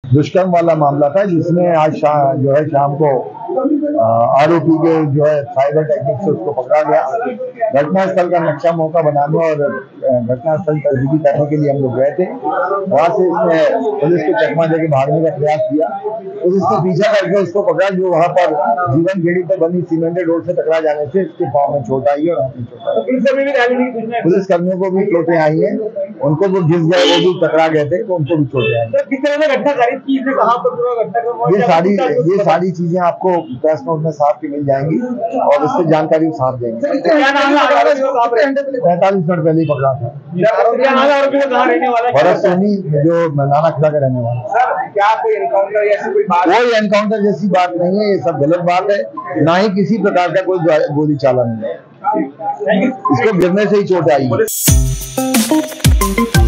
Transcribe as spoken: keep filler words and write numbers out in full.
दुष्कर्म वाला मामला था, जिसमें आज शा, जो है शाम को आरोपी के जो है साइबर टेक्निक से उसको पकड़ा गया। घटनास्थल का नक्शा मौका बनाने और घटनास्थल तस्दीकी करने के लिए हम लोग गए थे। वहां से इसने पुलिस को चकमा देके भागने का प्रयास किया, पुलिस को पीछा करके उसको पकड़ा, जो वहां पर जीवन गेड़ी पर बनी सीमेंटेड रोड से टकरा जाने से इसके पाँव में चोट आई और हाथ में चोट आई। पुलिस कर्मियों को भी चोटें आई हैं, उनको वो घिस गए, वो भी टकरा गए थे, तो उनको भी चोटें आई। ये सारी ये सारी चीजें आपको प्रेस नोट में साफ की मिल जाएंगी और इससे जानकारी साफ देंगे। पैंतालीस मिनट पहले ही पकड़ा था भरत सोनी, जो नाना खिला का रहने वाला। क्या कोई एनकाउंटर या कोई बात? कोई एनकाउंटर जैसी बात नहीं है, ये सब गलत बात है। ना ही किसी प्रकार का कोई गोली चालन है, इसको गिरने से ही चोट आई है।